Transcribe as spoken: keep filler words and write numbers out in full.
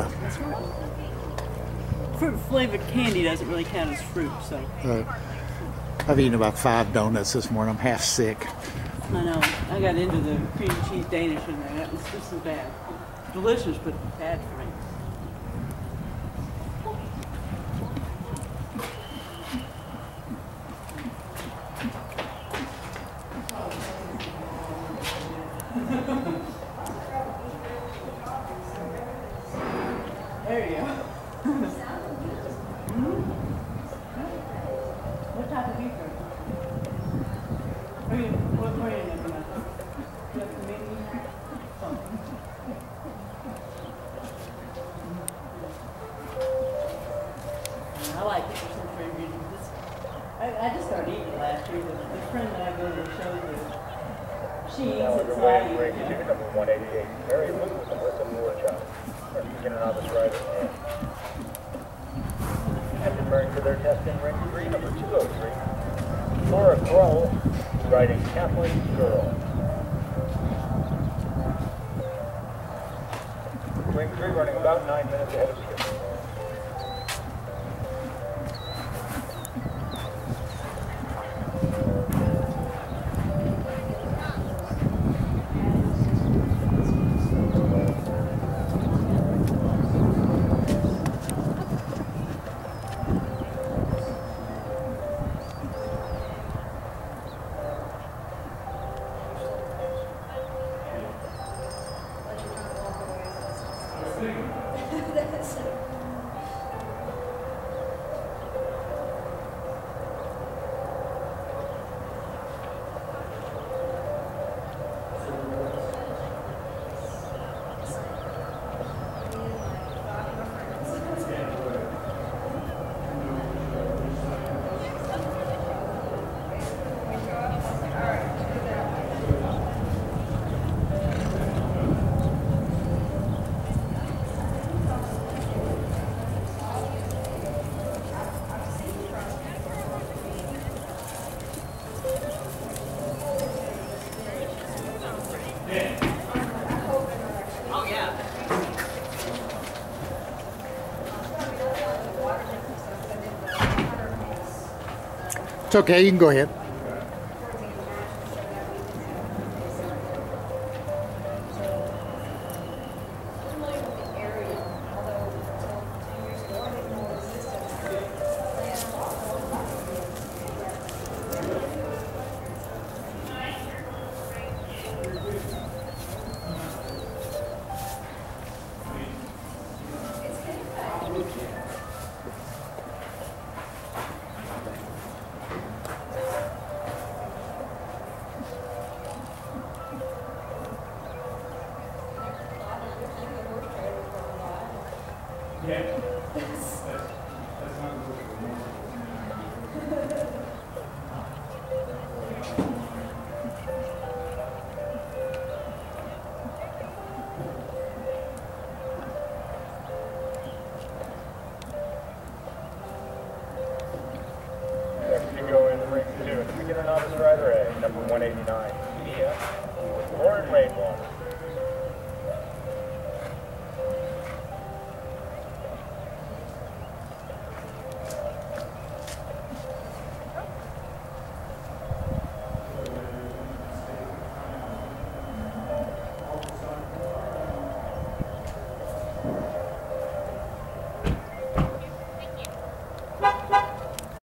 Yeah. That's right. Fruit flavored candy doesn't really count as fruit, so. Uh, I've eaten about five donuts this morning. I'm half sick. I know. I got into the cream cheese Danish in there. That was just as bad. Delicious, but bad for me. There you go. Mm-hmm. What type of beef are you? What are you looking at? You have the menu? Something. I like it for some strange reason. This, I, I just started eating it last year, but the friend that I go to the show with, she eats it, so I eat it. You know? Number one eighty-eight, Mary Lou with the Moore child. Beginning on this rider. After Murray for their test in ring three, number two oh three. Laura Kroll, riding Kathleen Girl. Ring three running about nine minutes ahead of schedule. It's okay, you can go ahead. Yeah. That's, that's not the Next you go in ring two. Beginner novice rider A, number one eighty-nine.